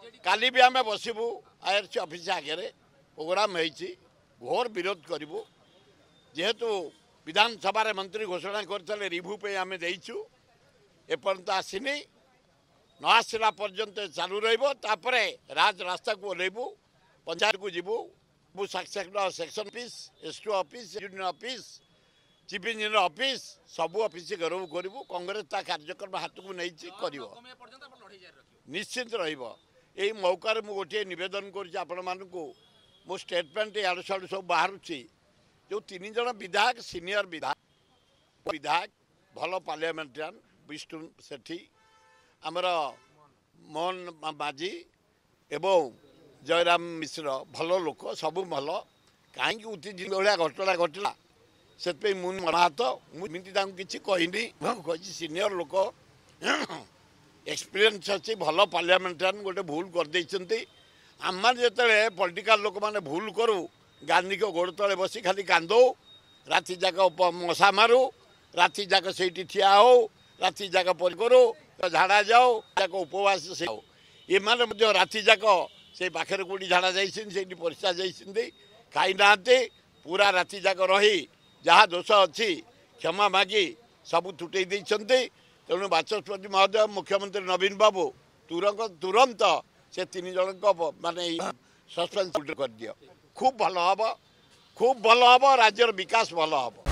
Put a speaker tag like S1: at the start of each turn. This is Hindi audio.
S1: काली भी आम बसबू आईआरसी ऑफिस आगे प्रोग्राम होती घोर विरोध करूँ जेहेतु विधानसभा मंत्री घोषणा करते रिव्यू पे आम देचु एपर्यंत आसनी न आसला पर्यंत चालू रहा रास्ता को ओह्लैबू पंचायत को जीवु section office ST office union office chief engineer office सबू ऑफिस गौरव करूँ कांग्रेस ता कार्यक्रम हाथ को नहीं कर निश्चित रही मौकार मुझे गोटे नवेदन करूँ मो स्टेटमेंट याड़ साड़ू सब बाहर जो 3 जन विधायक सीनियर विधायक भल पार्लियामेंटारियन विष्णु सेठी आमर मोहन माझी एवं जयराम मिश्र भल लोक सब भल कहीं उठी भाया घटना घटला से मुझे हाथ मुझे किसी कहनी सीनियर लोक एक्सपीरियंस अच्छी भल पार्लियामेंटारियन गोटे भूल कर आम जो पॉलिटिकल लोक मैंने भूल करूँ गांधी को गोड़ तले बसी खाली कांदो राति जाक मशा मारू राति जाक से ठिया हो राति जाक पर करो झाड़ा जाओ जाक उपवास से ये मैंने राति जाक से पाखे कौटी झाड़ा जाती परिस्रा जाती खाई ना पूरा राति जाक रही जहाँ दोष अच्छी क्षमा मागी सबू तुटे तेणु बाचस्पति महोदय मुख्यमंत्री नवीन बाबू तुरंत से 3 जन माने सस्पेंस कर दियो खूब भल हम राज्यर विकास भल हम।